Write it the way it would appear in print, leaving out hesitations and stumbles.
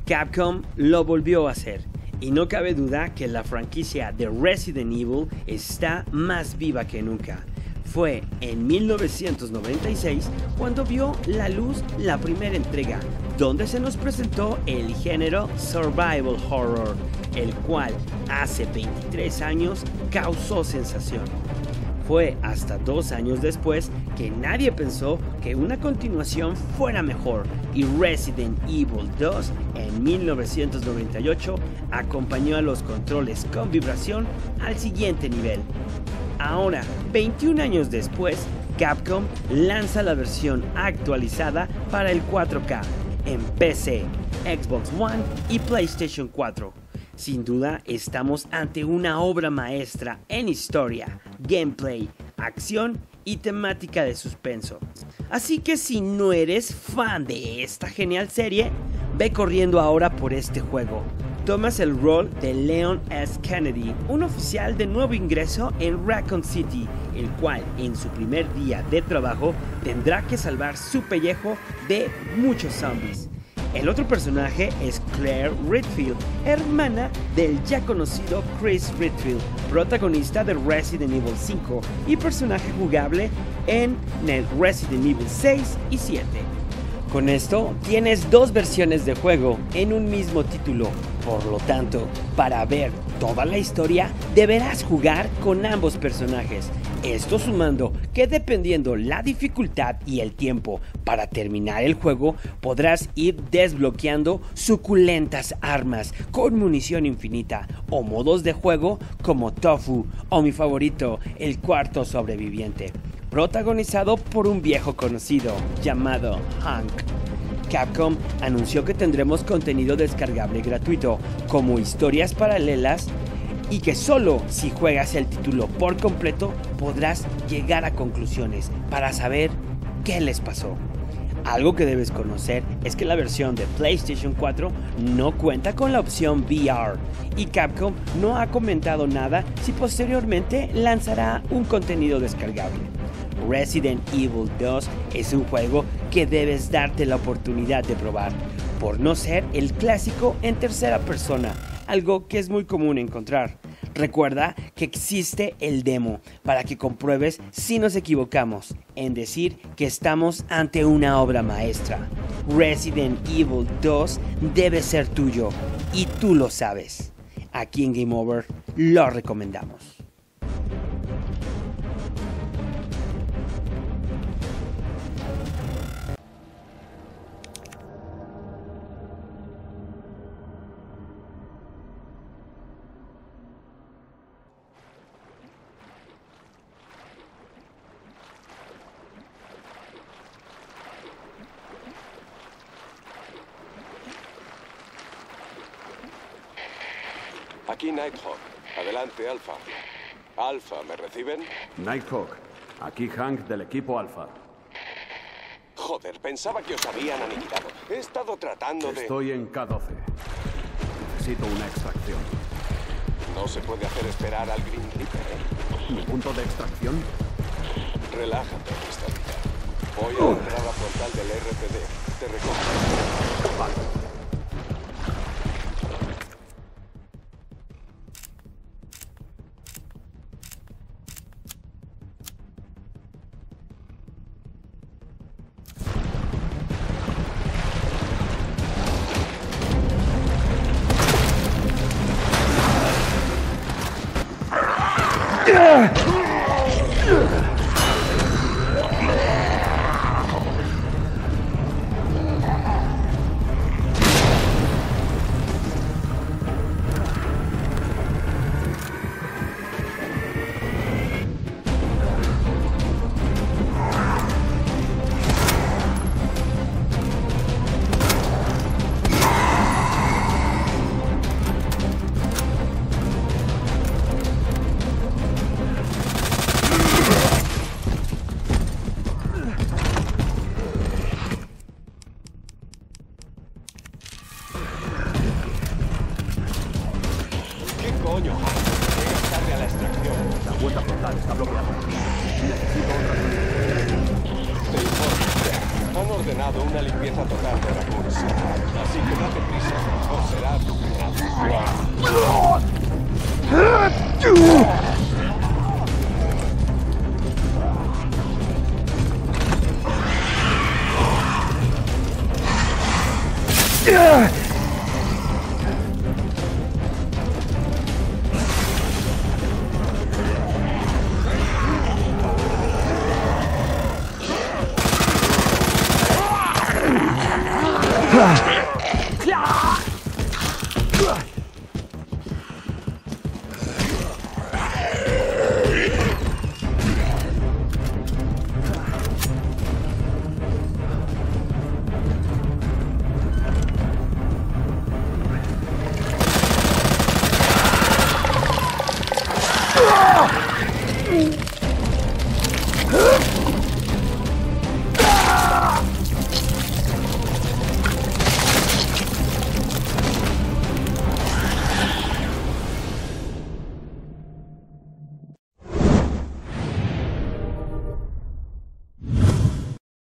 Capcom lo volvió a hacer, y no cabe duda que la franquicia de Resident Evil está más viva que nunca. Fue en 1996 cuando vio la luz la primera entrega, donde se nos presentó el género Survival Horror, el cual hace 23 años causó sensación. Fue hasta 2 años después que nadie pensó que una continuación fuera mejor, y Resident Evil 2 en 1998 acompañó a los controles con vibración al siguiente nivel. Ahora, 21 años después, Capcom lanza la versión actualizada para el 4K en PC, Xbox One y PlayStation 4. Sin duda, estamos ante una obra maestra en historia, gameplay, acción y temática de suspenso. Así que si no eres fan de esta genial serie, ve corriendo ahora por este juego. Tomas el rol de Leon S. Kennedy, un oficial de nuevo ingreso en Raccoon City, el cual en su primer día de trabajo tendrá que salvar su pellejo de muchos zombies. El otro personaje es Claire Redfield, hermana del ya conocido Chris Redfield, protagonista de Resident Evil 5 y personaje jugable en el Resident Evil 6 y 7. Con esto tienes 2 versiones de juego en un mismo título, por lo tanto, para ver toda la historia deberás jugar con ambos personajes. Esto sumando que dependiendo la dificultad y el tiempo para terminar el juego, podrás ir desbloqueando suculentas armas con munición infinita o modos de juego como Tofu o mi favorito, el cuarto sobreviviente, protagonizado por un viejo conocido llamado Hank. Capcom anunció que tendremos contenido descargable gratuito, como historias paralelas, y que solo si juegas el título por completo podrás llegar a conclusiones para saber qué les pasó. Algo que debes conocer es que la versión de PlayStation 4 no cuenta con la opción VR, y Capcom no ha comentado nada si posteriormente lanzará un contenido descargable. Resident Evil 2 es un juego que debes darte la oportunidad de probar, por no ser el clásico en tercera persona, algo que es muy común encontrar. Recuerda que existe el demo para que compruebes si nos equivocamos en decir que estamos ante una obra maestra. Resident Evil 2 debe ser tuyo y tú lo sabes. Aquí en Game Over lo recomendamos. Aquí Nighthawk. Adelante, Alpha. Alpha, ¿me reciben? Nighthawk, aquí Hank del equipo Alpha. Joder, pensaba que os habían aniquilado. He estado tratando de... Estoy en K12. Necesito una extracción. No se puede hacer esperar al Green Reaper, ¿eh? ¿Mi punto de extracción? Relájate, Mr. Voy a la entrada frontal del RPD. Te recojo. Vale. Coño, llegas tarde a la extracción. La puerta frontal está bloqueada. Necesito otra. Te informo. Han ordenado una limpieza total de Raccoons. Así que date prisa o será tu Ah!